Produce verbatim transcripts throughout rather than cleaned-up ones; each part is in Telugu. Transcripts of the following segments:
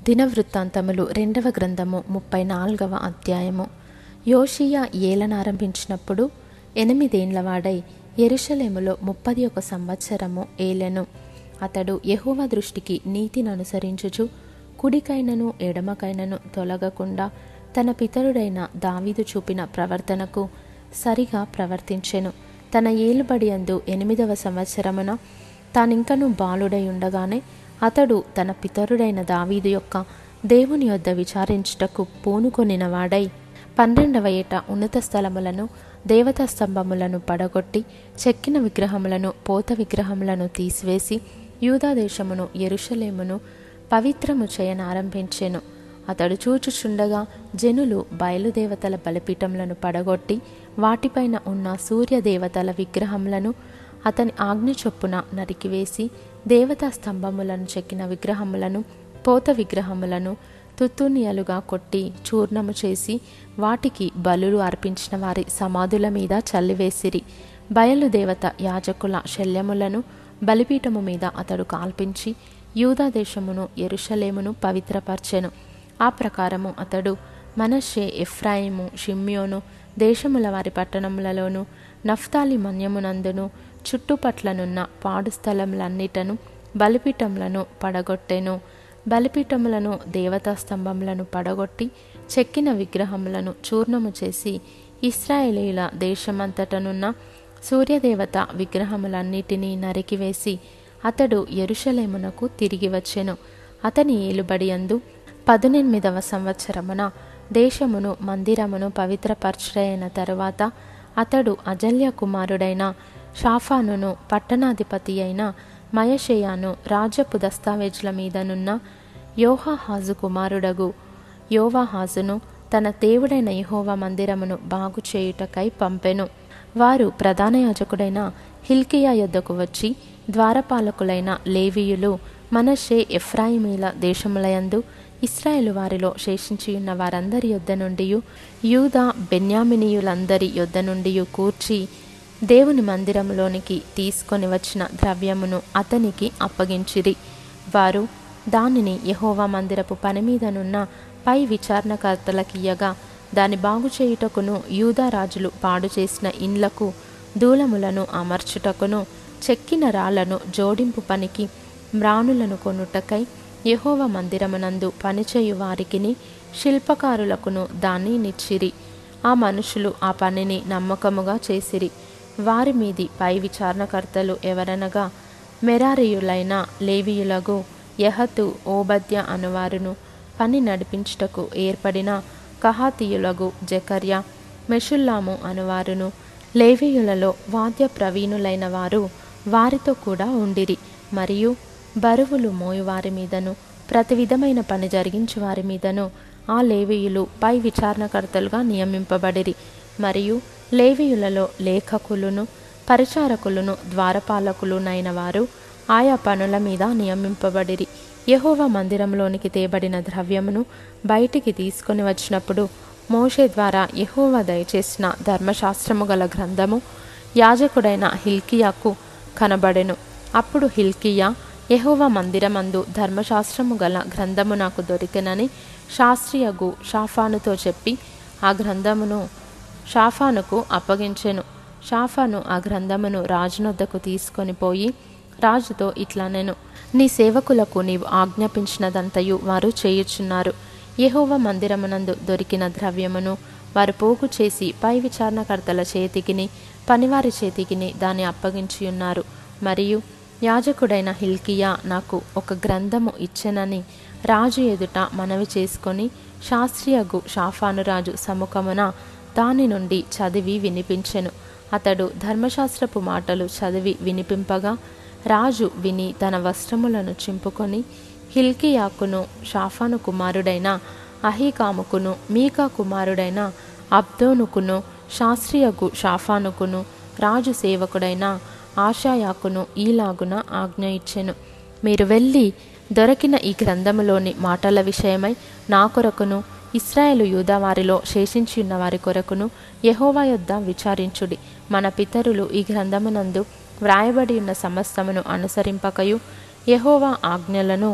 దినవృత్తాంతములు రెండవ గ్రంథము ముప్పై నాలుగవ అధ్యాయము. యోషియా ఏలనారంభించినప్పుడు ఎనిమిదేండ్లవాడై యెరూషలేములో ముప్పది ఒక సంవత్సరము ఏలెను. అతడు యెహోవా దృష్టికి నీతిని అనుసరించుచు కుడికైనను ఎడమకైనను తొలగకుండా తన పితరుడైన దావీదు చూపిన ప్రవర్తనకు సరిగా ప్రవర్తించెను. తన ఏలుబడి యందు ఎనిమిదవ సంవత్సరమున తానింకను బాలుడై ఉండగానే అతడు తన పితరుడైన దావీదు యొక్క దేవుని యొద్ద విచారించుటకు పూనుకొనిన వాడై పన్నెండవ ఏట ఉన్నత స్థలములను దేవతా స్తంభములను పడగొట్టి చెక్కిన విగ్రహములను పోత విగ్రహములను తీసివేసి యూదా దేశమును యెరూషలేమును పవిత్రము చేయనారంభించెను. అతడు చూచుచుండగా జనులు బయలుదేవతల బలిపీఠములను పడగొట్టి వాటిపైన ఉన్న సూర్యదేవతల విగ్రహములను అతని ఆజ్ఞ చొప్పున నరికివేసి దేవతా స్తంభములను చెక్కిన విగ్రహములను పోత విగ్రహములను తుత్తునియలుగా కొట్టి చూర్ణము చేసి వాటికి బలులు అర్పించిన వారి సమాధుల మీద చల్లివేసిరి. బయలుదేవత యాజకుల శల్యములను బలిపీఠము మీద అతడు కాల్పించి యూదా దేశమును యెరూషలేమును పవిత్రపరచెను. ఆ ప్రకారము అతడు మనష్షే, ఎఫ్రాయిము, షిమ్యోను దేశముల వారి పట్టణములలోను నఫ్తాలి మన్యమునందును చుట్టుపట్లనున్న పాడు స్థలములన్నిటను బలిపీఠములను పడగొట్టెను. బలిపీఠములను దేవతా స్తంభములను పడగొట్టి చెక్కిన విగ్రహములను చూర్ణము చేసి ఇశ్రాయేలీయుల దేశమంతటనున్న సూర్యదేవత విగ్రహములన్నిటినీ నరికివేసి అతడు యెరూషలేమునకు తిరిగి వచ్చెను. అతని ఏలుబడి యందు పదునెనిమిదవ సంవత్సరమున దేశమును మందిరమును పవిత్రపరచుడైన తరువాత అతడు అజల్య కుమారుడైన షాఫానును పట్టణాధిపతి అయిన మయషేయాను రాజ్యపు దస్తావేజుల మీదనున్న యోవాహాజు కుమారుడగు యోవాహాజును తన దేవుడైన యెహోవా మందిరమును బాగు చేయుటకై పంపెను. వారు ప్రధాన యాజకుడైన హిల్కియా యొద్దకు వచ్చి ద్వారపాలకులైన లేవీయులు మనష్షే, ఎఫ్రాయిమీల దేశములయందు ఇశ్రాయేలు వారిలో శేషించియున్న వారందరి యొద్ద నుండి యూదా బెన్యామినీయులందరి యొద్ద నుండి కూర్చి దేవుని మందిరములోనికి తీసుకొని వచ్చిన ద్రవ్యమును అతనికి అప్పగించిరి. వారు దానిని యెహోవా మందిరపు పని మీదనున్న పై విచారణకర్తలకియ్యగా దాని బాగు చేయుటకును యూదా రాజులు పాడు చేసిన ఇండ్లకు దూలములను అమర్చుటకును చెక్కిన రాళ్లను జోడింపు పనికి మ్రాణులను కొనుటకై యెహోవా మందిరమునందు పనిచేయు వారికిని శిల్పకారులకును దాన్ని నిచ్చిరి. ఆ మనుషులు ఆ పనిని నమ్మకముగా చేసిరి. వారి మీది పై విచారణకర్తలు ఎవరనగా మెరారీయులైన లేవీయులగు యహతు, ఓబద్య అనువారును పని నడిపించుటకు ఏర్పడిన కహాతీయులగు జెకర్య, మెషుల్లాము అనువారును లేవీయులలో వాద్య ప్రవీణులైన వారు వారితో కూడా ఉండిరి. మరియు బరువులు మోయువారి మీదను ప్రతి విధమైన పని జరిగించు వారి మీదను ఆ లేవీయులు పై విచారణకర్తలుగా నియమింపబడిరి. మరియు లేవీయులలో లేఖకులను పరిచారకులను ద్వారపాలకులునైన వారు ఆయా పనుల మీద నియమింపబడిరి. యెహోవా మందిరంలోనికి తేబడిన ద్రవ్యమును బయటికి తీసుకొని వచ్చినప్పుడు మోషే ద్వారా యెహోవా దయచేసిన ధర్మశాస్త్రము గల గ్రంథము యాజకుడైన హిల్కియాకు కనబడెను. అప్పుడు హిల్కియా, యెహోవా మందిరమందు ధర్మశాస్త్రము గల గ్రంథము నాకు దొరికెనని శాస్త్రియగు షాఫానుతో చెప్పి ఆ గ్రంథమును షాఫానుకు అప్పగించెను. షాఫాను ఆ గ్రంథమును రాజునొద్దకు తీసుకొని పోయి రాజుతో ఇట్లనెను: నీ సేవకులకు నీవు ఆజ్ఞాపించినదంతయు వారు చేయుచున్నారు. యెహోవా మందిరమునందు దొరికిన ద్రవ్యమును వారు పోగు చేసి పై విచారణకర్తల చేతికిని పనివారి చేతికిని దాన్ని అప్పగించియున్నారు. మరియు యాజకుడైన హిల్కియా నాకు ఒక గ్రంథము ఇచ్చెనని రాజు ఎదుట మనవి చేసుకొని శాస్త్రియగు షాఫాను రాజు సముఖమున దాని నుండి చదివి వినిపించెను. అతడు ధర్మశాస్త్రపు మాటలు చదివి వినిపింపగా రాజు విని తన వస్త్రములను చింపుకొని హిల్కియాకును షాఫాను కుమారుడైన అహీకాముకును మీకా కుమారుడైన అబ్దోనుకును శాస్త్రియగు షాఫానుకును రాజు సేవకుడైన ఆషాయాకును ఈలాగున ఆజ్ఞ ఇచ్చెను: మీరు వెళ్ళి దొరికిన ఈ గ్రంథములోని మాటల విషయమై నా కొరకును ఇశ్రాయేలు యూదా వారిలో శేషించి ఉన్న వారి కొరకును యెహోవా యొద్ద విచారించుడి. మన పితరులు ఈ గ్రంథమునందు వ్రాయబడి ఉన్న సమస్తమును అనుసరింపకయు యెహోవా ఆజ్ఞలను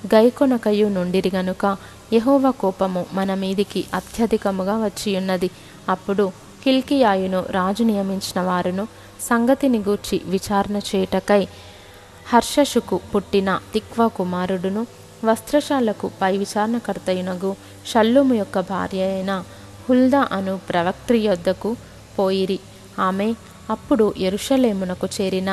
గైకొనకయు నుండిరి గనుక యెహోవా కోపము మన మీదికి అత్యధికముగా వచ్చియున్నది. అప్పుడు హిల్కీయాయును రాజు నియమించిన వారును సంగతిని గూర్చి విచారణ చేయుటకై హర్షషుకు పుట్టిన తిక్వా కుమారుడును వస్త్రశాలకు పై విచారణకర్తయునగు షల్లూము యొక్క భార్య అయిన హుల్దా అను ప్రవక్త్రి యొద్దకు పోయిరి. ఆమె అప్పుడు యెరూషలేమునకు చేరిన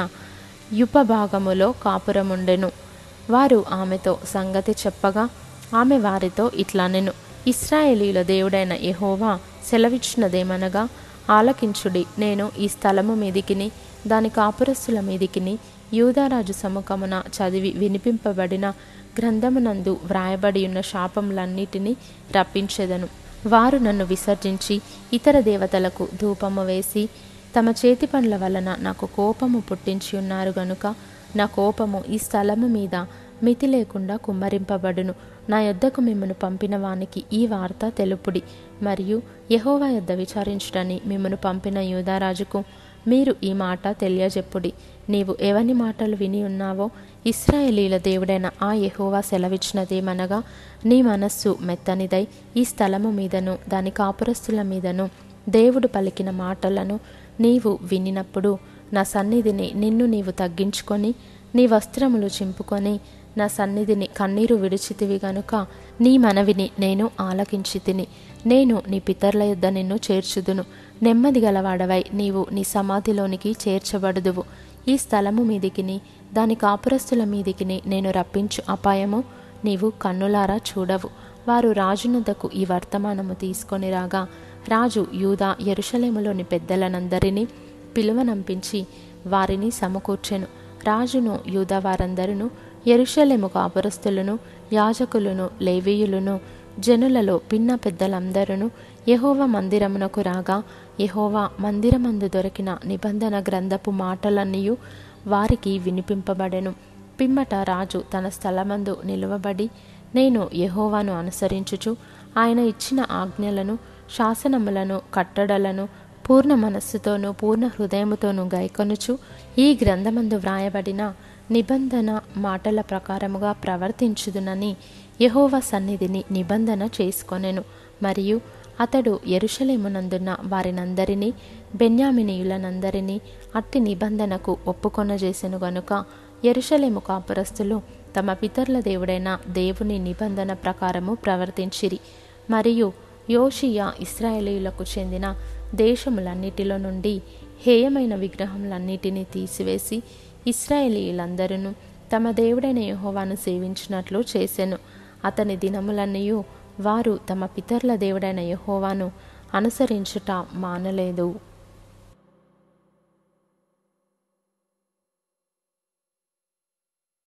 యుపభాగములో కాపురముండెను. వారు ఆమెతో సంగతి చెప్పగా ఆమె వారితో ఇట్లనెను: ఇశ్రాయేలీయుల దేవుడైన యెహోవా సెలవిచ్చినదేమనగా, ఆలకించుడి. నేను ఈ స్థలము మీదికిని దాని కాపురస్తుల మీదికిని యూదారాజు సముఖమున చదివి వినిపింపబడిన గ్రంథమునందు వ్రాయబడి ఉన్న శాపములన్నిటినీ రప్పించెదను. వారు నన్ను విసర్జించి ఇతర దేవతలకు ధూపము వేసి తమ చేతి పనుల వలన నాకు కోపము పుట్టించి ఉన్నారు గనుక నా కోపము ఈ స్థలము మీద మితి లేకుండా కుమ్మరింపబడును. నా యొద్దకు మిమ్మను పంపిన వానికి ఈ వార్త తెలుపుడి. మరియు యెహోవా యొద్ద విచారించుటని మిమ్మను పంపిన యూదారాజుకు మీరు ఈ మాట తెలియజెప్పుడి. నీవు ఎవని మాటలు విని ఉన్నావో ఇశ్రాయేలీయుల దేవుడైన ఆ యెహోవా సెలవిచ్చినదేమనగా, నీ మనస్సు మెత్తనిదై ఈ స్థలము మీదను దాని కాపురస్తుల మీదను దేవుడు పలికిన మాటలను నీవు వినినప్పుడు నా సన్నిధిని నిన్ను నీవు తగ్గించుకొని నీ వస్త్రములు చింపుకొని నా సన్నిధిని కన్నీరు విడిచితివి గనుక నీ మనవిని నేను ఆలకించి తిని నేను నీ పితరుల యొద్ద నిన్ను చేర్చుదును. నెమ్మది గలవాడవై నీవు నీ సమాధిలోనికి చేర్చబడుదువు. ఈ స్థలము మీదికిని దాని కాపురస్తుల మీదికిని నేను రప్పించు అపాయము నీవు కన్నులారా చూడవు. వారు రాజునొద్దకు ఈ వర్తమానము తీసుకొని రాగా రాజు యూదా యెరూషలేములోని పెద్దలనందరినీ పిలువనంపించి వారిని సమకూర్చెను. రాజును యూదా వారందరును యెరూషలేము కాపురస్తులను యాజకులను లేవీయులను జనులలో పిన్న పెద్దలందరూ యెహోవా మందిరమునకు రాగా యెహోవా మందిరమందు దొరికిన నిబంధన గ్రంథపు మాటలన్నీయు వారికి వినిపింపబడెను. పిమ్మట రాజు తన స్థలమందు నిలువబడి నేను యెహోవాను అనుసరించుచు ఆయన ఇచ్చిన ఆజ్ఞలను శాసనములను కట్టడలను పూర్ణ మనస్సుతోనూ పూర్ణ హృదయముతోనూ గైకొనుచు ఈ గ్రంథమందు వ్రాయబడిన నిబంధన మాటల ప్రకారముగా ప్రవర్తించుదునని యెహోవా సన్నిధిని నిబంధన చేసుకొనెను. మరియు అతడు యెరూషలేమునందున్న వారినందరినీ బెన్యామీనీయులనందరినీ అట్టి నిబంధనకు ఒప్పుకొనజేసెను గనుక యెరూషలేము కాపురస్తులు తమ పితరుల దేవుడైన దేవుని నిబంధన ప్రకారము ప్రవర్తించిరి. మరియు యోషియా ఇశ్రాయేలీయులకు చెందిన దేశములన్నిటిలో నుండి హేయమైన విగ్రహములన్నిటినీ తీసివేసి ఇశ్రాయేలీయులందరూ తమ దేవుడైన యెహోవాను సేవించినట్లు చేసెను. అతని దినములన్నీయు వారు తమ పితరుల దేవుడైన యెహోవాను అనుసరించుట మానలేదు.